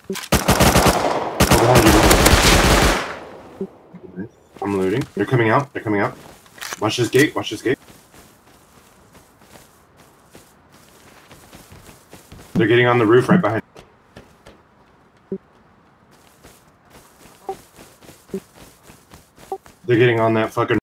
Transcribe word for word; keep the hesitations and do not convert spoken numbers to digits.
Oh, behind you. Nice. I'm looting. They're coming out. They're coming out. Watch this gate. Watch this gate. They're getting on the roof right behind. They're getting on that fucking